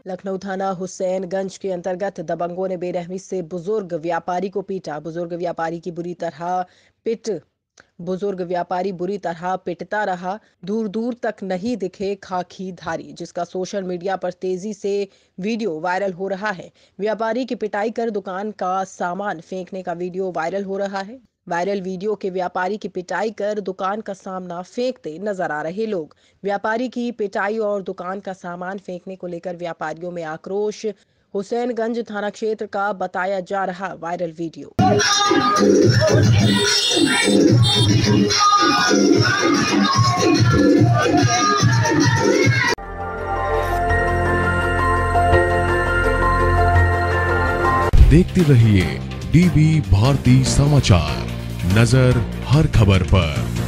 लखनऊ थाना हुसैनगंज के अंतर्गत दबंगों ने बेरहमी से बुजुर्ग व्यापारी को पीटा। बुजुर्ग व्यापारी बुरी तरह पिटता रहा। दूर दूर तक नहीं दिखे खाकी धारी, जिसका सोशल मीडिया पर तेजी से वीडियो वायरल हो रहा है। व्यापारी की पिटाई कर दुकान का सामान फेंकने का वीडियो वायरल हो रहा है। वायरल वीडियो के व्यापारी की पिटाई कर दुकान का सामान फेंकते नजर आ रहे लोग। व्यापारी की पिटाई और दुकान का सामान फेंकने को लेकर व्यापारियों में आक्रोश। हुसैनगंज थाना क्षेत्र का बताया जा रहा वायरल वीडियो। देखते रहिए डीबी भारती समाचार, नजर हर खबर पर।